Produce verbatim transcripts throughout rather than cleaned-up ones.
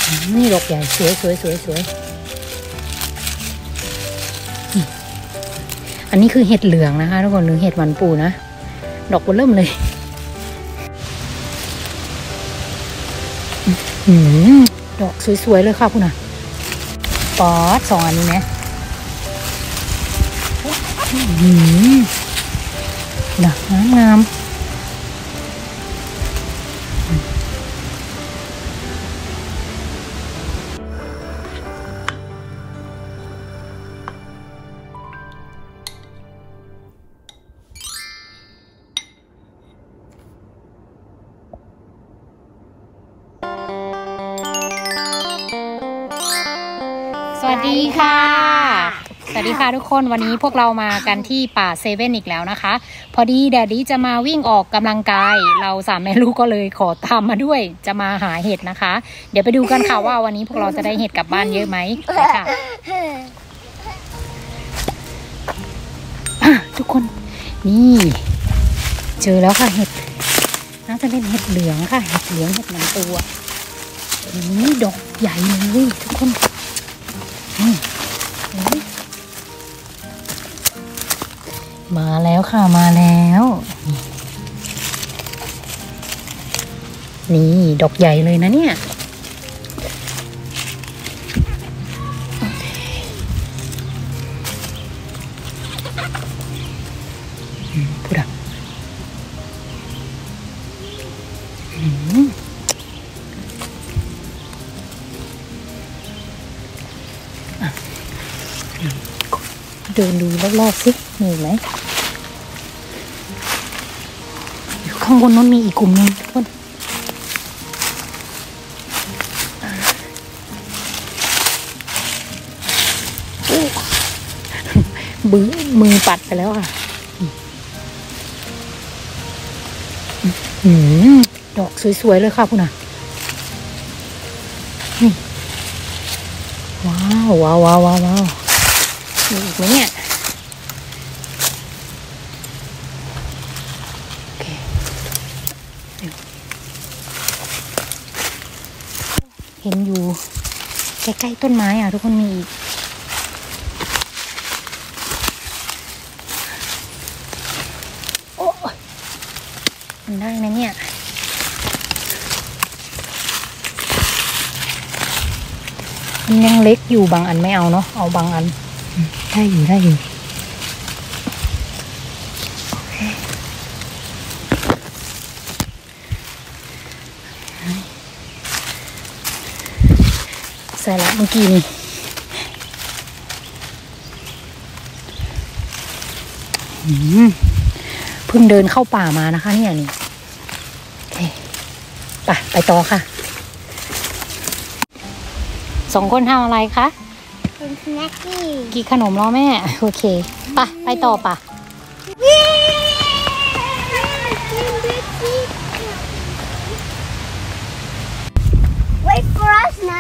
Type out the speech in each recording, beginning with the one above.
นี่ดอกใหญ่สวยสวยสวยสวยอันนี้คือเห็ดเหลืองนะคะทุกคนหรือเห็ดหมันปูนะดอกเริ่มเลยอืมดอกสวยๆเลยค่ะคุณน่ะปอดสองอันนี้ไหมอืมน่ะงามงามสวัสดีค่ะสวัสดีค่ะทุกคนวันนี้พวกเรามากันที่ป่าเซเว่นอีกแล้วนะคะพอดีแดดดี้จะมาวิ่งออกกำลังกายเราสามแม่ลูกก็เลยขอตามมาด้วยจะมาหาเห็ดนะคะเดี๋ยวไปดูกันค่ะว่าวันนี้พวกเราจะได้เห็ดกลับบ้านเยอะไหมค่ะทุกคนนี่เจอแล้วค่ะเห็ดน่าจะเป็นเห็ดเหลืองค่ะเห็ดเหลืองเห็ดหนังตัวนี่ดอกใหญ่เลยทุกคนมาแล้วค่ะมาแล้วนี่ดอกใหญ่เลยนะเนี่ยพูดอ่ะเดินดูรอบๆสิมีไหมข้างบนนั้นมีอีกกลุ่มนึงทุกคนบื้อมือปัดไปแล้วค่ะดอกสวยๆเลยค่ะคุณน่ะนี่ว้าวว้าวว้าวว้าวมีอีกไหมเนี่ยเห็นอยู่ใกล้ๆต้นไม้อ่ะทุกคนมีอีกโอ้มันได้นะเนี่ยมันยังเล็กอยู่บางอันไม่เอาเนาะเอาบางอันได้อยู่ได้อยู่ใส่ละเมื่อกี้นี่เพิ่งเดินเข้าป่ามานะคะเนี่ยนี่โอเคไปไปต่อค่ะสองคนทำอะไรคะเป็นสแน็คกี้กินขนมรอแม่โอเคไปไปต่อป่ะ Wait for us นะ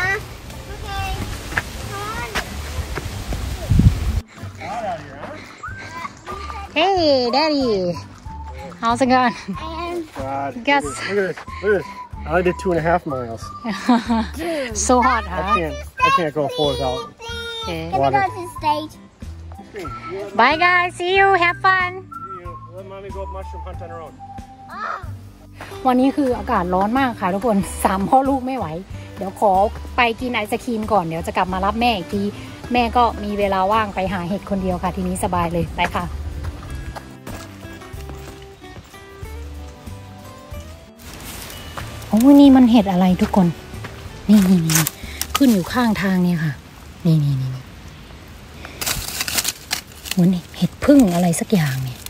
Hey Daddy how's it going God Guess look at this look at this I only did two and a half miles so hot huh I can't I can't go four without okay water go to the stage Bye guys see you have fun Let mommy go mushroom hunt on her own วันนี้คืออากาศร้อนมากค่ะทุกคนสามพ่อลูกไม่ไหวเดี๋ยวขอไปกินไอศครีมก่อนเดี๋ยวจะกลับมารับแม่อีกทีแม่ก็มีเวลาว่างไปหาเห็ดคนเดียวค่ะทีนี้สบายเลยไปค่ะโอ้นี่มันเห็ดอะไรทุกคนนี่นี่นี่ขึ้นอยู่ข้างทางเนี่ยค่ะนี่นี่นี่เหมือนเห็ดพึ่งอะไรสักอย่างเนี่ย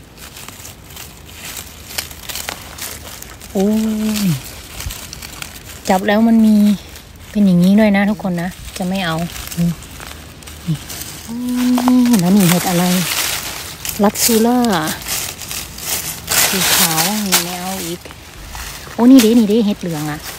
โอ้นี่จับแล้วมันมีเป็นอย่างนี้ด้วยนะทุกคนนะจะไม่เอานี่นี่แล้วนี่เห็ดอะไรลัตซูล่าสีขาวนี่ไม่เอาอีกโอ้นี่ดินี่ดิเห็ดเหลืองอ่ะ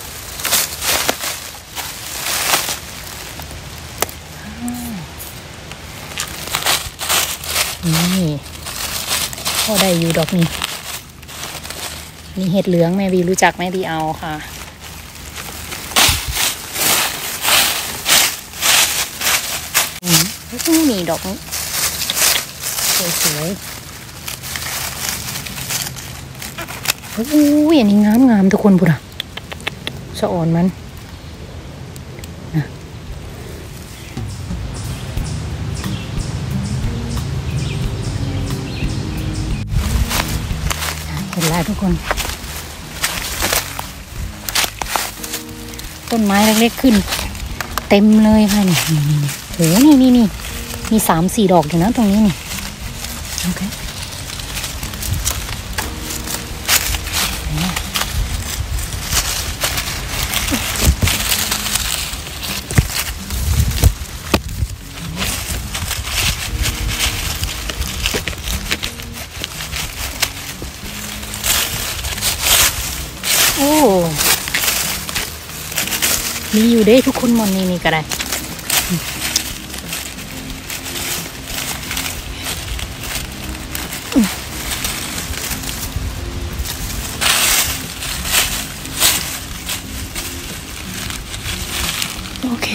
นี่พอได้อยู่ดอกนี่นี่เห็ดเหลืองแม่บีรู้จักแม่บีเอาค่ะนี่ดอกนี้สวยๆโอ้ยอันนี้งามงามทุกคนบุระสะอ่อนมันนะเห็นแล้วทุกคนต้นไม้เล็กๆขึ้นเต็มเลยค่ะนี่โหนี่นี่นี่มีสามสี่ดอกอยู่นะตรงนี้นี่โอเคโอ้มีอยู่เด้ทุกคนมอนนี่นี่ก็ได้โอเค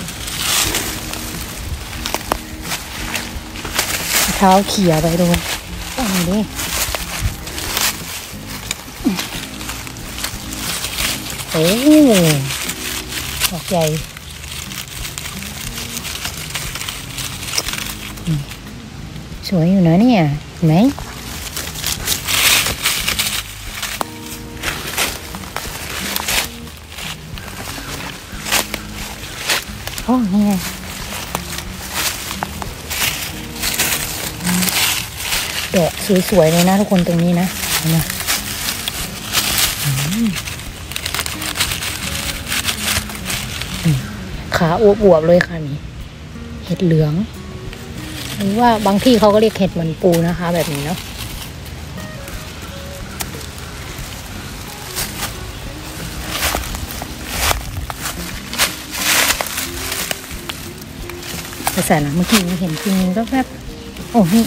เท้าเขี่ยไปดูอันนี้โอ้ดอกใหญ่สวยอยู่นะเนี่ยเห็นไหมโอ้นี่ไงดอกสวยๆเลยนะทุกคนตรงนี้นะเห็นไหมขาอวบๆเลยค่ะนี่เห็ดเหลืองหรือว่าบางที่เขาก็เรียกเห็ดมันปูนะคะแบบนี้เนาะแต่แสนนะเมื่อกี้เห็นจริงก็แบบโอ้นี่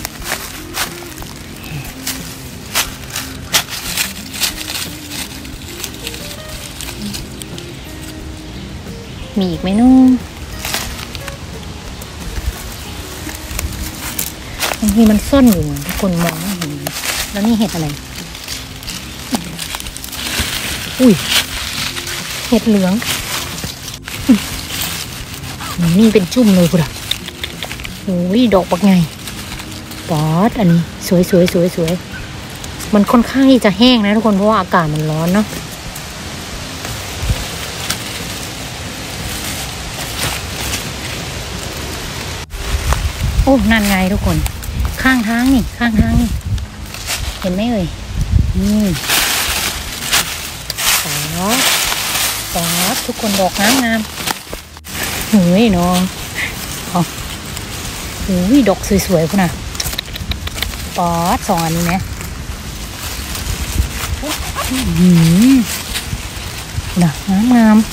มีอีกไหมนู้นบางทีมันซ่อนอยู่เหมือนทุกคนมองไม่เห็นแล้วนี่เห็ดอะไรอุ้ยเห็ดเหลืองนี่เป็นจุ่มเลยคุณอะโอ้ยดอกปักไงป๊อดอันนี้สวยสวยสวยสวยมันค่อนข้างที่จะแห้งนะทุกคนเพราะว่าอากาศมันร้อนเนาะโอ้นั่นไงทุกคนข้างทางนี่ข้างทางนี่เห็นไหมเอ่ยนี่ป๊อดป๊อดทุกคนดอกงามงามเฮ้ยน้องอ๋อโอ้ยดอกสวยๆคุณน่ะป๊อดสองอันนี้ไหมอืมน่ะงามงาม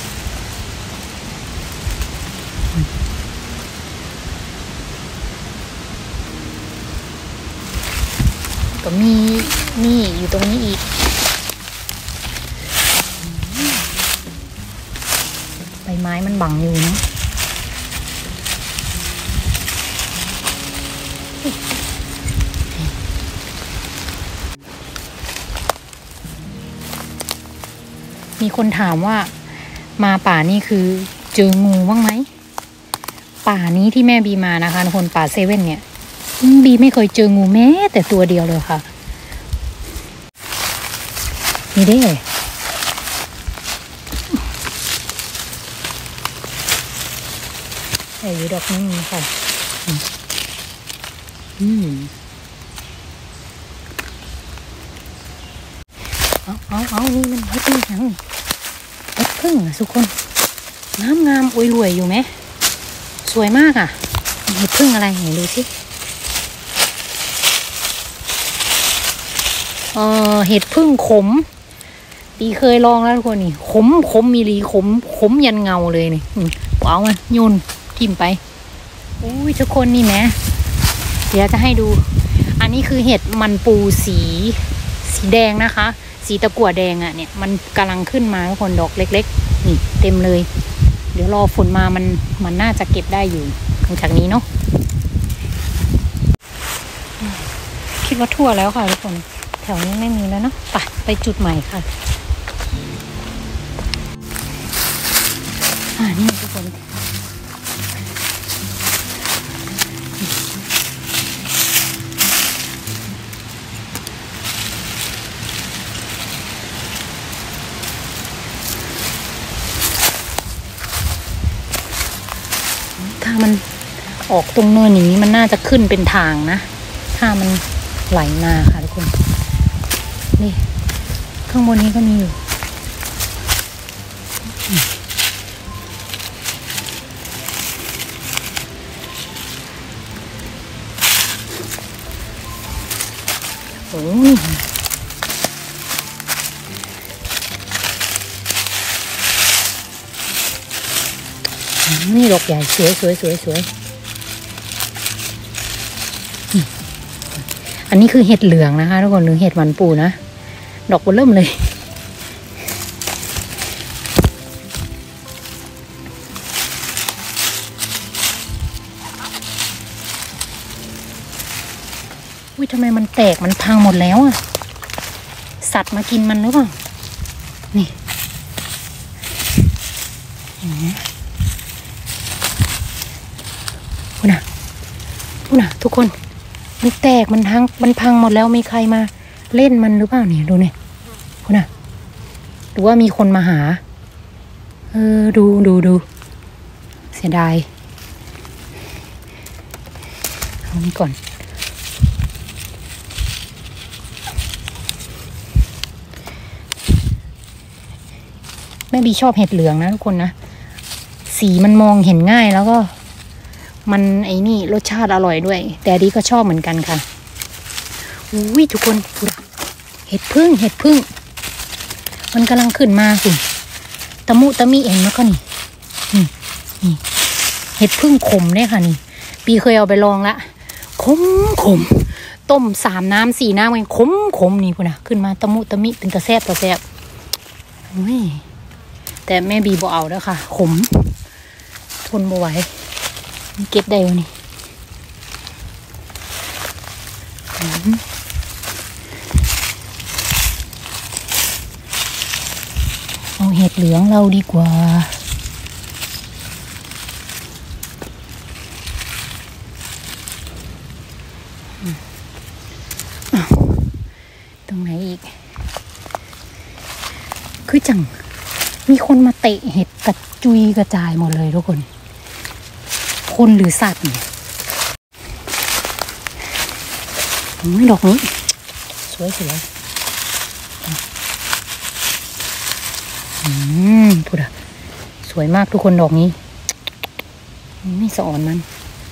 ก็มีนี่อยู่ตรงนี้อีกใบไม้มันบังอยู่เนาะมีคนถามว่ามาป่านี่คือเจองูบ้างไหมป่านี้ที่แม่บีมานะคะทุกคนป่าเซเว่นเนี่ยบีไม่เคยเจองูแม้แต่ตัวเดียวเลยค่ะนี่ได้แต่อยู่ดอกนี้ค่ะอืมเอาเอาเอานี่มันเฮ็ดพึ่งยังเฮ็ดพึ่งอ่ะทุกคนงามงามอวยรวยอยู่ไหมสวยมากอ่ะเฮ็ดพึ่งอะไรไหนดูสิเออเห็ดพึ่งขมปีเคยลองแล้วทุกคนนี่ขมขมมีรีขมขมยันเงาเลยนี่เอามาโยนทิ่มไปอุ้ยทุกคนนี่แหมเดี๋ยวจะให้ดูอันนี้คือเห็ดมันปูสีสีแดงนะคะสีตะกั่วแดงอ่ะเนี่ยมันกำลังขึ้นมาทุกคนดอกเล็กๆนี่เต็มเลยเดี๋ยวรอฝนมามันมันน่าจะเก็บได้อยู่หลังจากนี้เนาะคิดว่าทั่วแล้วค่ะทุกคนแถวนี้ไม่มีแล้วเนาะไปไปจุดใหม่ค่ะอ่านี่ทุกคนถ้ามันออกตรงเนินอย่างนี้มันน่าจะขึ้นเป็นทางนะถ้ามันไหลมาค่ะทุกคนนี่ข้างบนนี้ก็มีอยู่โอ้นี่ดอกใหญ่สวยสวยสวยสวยอันนี้คือเห็ดเหลืองนะคะทุกคนหรือเห็ดหวานปูนะดอกเบอร์เริ่มเลยอุ้ยทำไมมันแตกมันพังหมดแล้วอ่ะสัตว์มากินมันหรือเปล่านี่พูดนะพูดนะทุกคนมันแตกมันพังมันพังหมดแล้วมีใครมาเล่นมันหรือเปล่าเนี่ยดูเนี่ยพูดนะหรือว่ามีคนมาหาเออดูดูดูเสียดายเอานี้ก่อนแม่บีชอบเห็ดเหลืองนะทุกคนนะสีมันมองเห็นง่ายแล้วก็มันไอ้นี่รสชาติอร่อยด้วยแต่ดีก็ชอบเหมือนกันค่ะอุ้ยทุกคนเห็ดพึ่งเห็ดพึ่งมันกำลังขึ้นมาสิตะมุตะมิเห็นไหมก็นี่นี่นี่เห็ดพึ่งขมเนี่ยค่ะนี่ปีเคยเอาไปลองละขมขมต้มสามน้ำสี่น้ำมันขมขมนี่พุ่นนะขึ้นมาตะมุตะมิเป็นตะแซ่บตะแซ่บอุ้ยแต่แม่บีบอกเอาแล้วค่ะขมทนบ่ไหวเก็บได้วันนี้เอาเห็ดเหลืองเราดีกว่าตรงไหนอีกคือจังมีคนมาเตะเห็ดกระจุยกระจายหมดเลยทุกคนคนหรือสัตว์เนี่ยดอกนี้สวยสวยอืมพูดอะสวยมากทุกคนดอกนี้ไม่สอนมัน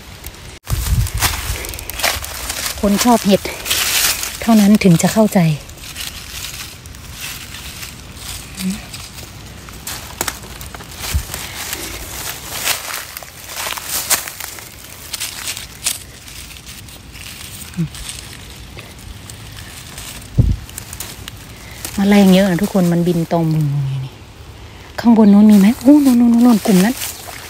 คนชอบเห็ดเท่านั้นถึงจะเข้าใจแมลงเยอะนะทุกคนมันบินตรงมือนี่ข้างบนนู้นมีไหมโอ้นู้นนู้นนู้นกลุ่มนั้น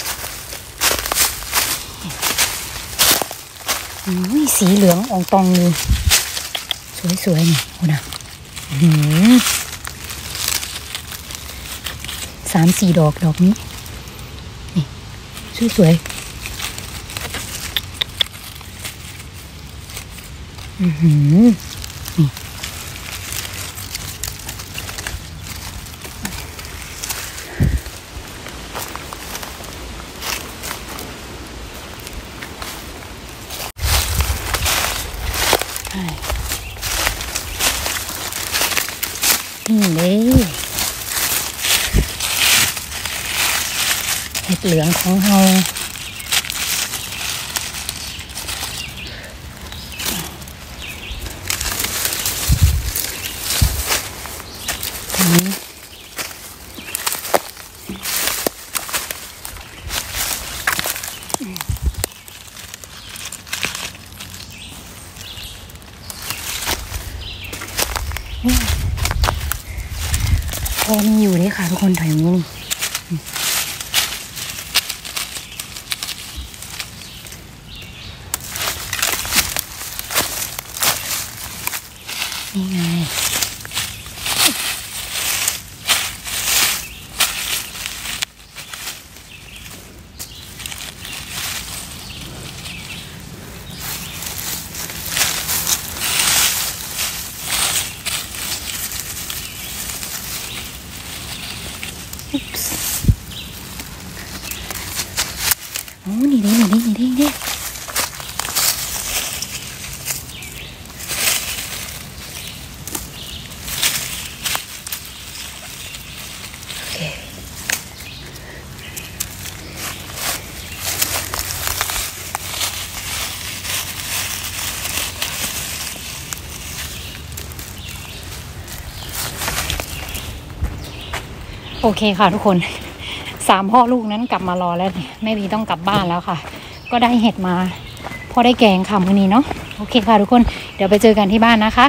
อุ้ยสีเหลืองอองตองเลยสวยๆนี่โอ้นะสามสี่ดอกดอกนี้นี่สวยๆอือหือนี่นี่เลยเห็ดเหลืองของเราตรงนี้พอมีอยู่เลยค่ะทุกคนแถวนี้นี่นี่ไงโอ้นี่ดินี่ดินี่ดินี่ดิโอเคโอเคค่ะทุกคนสามพ่อลูกนั้นกลับมารอแล้วแม่บีต้องกลับบ้านแล้วค่ะก็ได้เห็ดมาพอได้แกงค่ะมื้อนี้เนาะโอเคค่ะทุกคนเดี๋ยวไปเจอกันที่บ้านนะคะ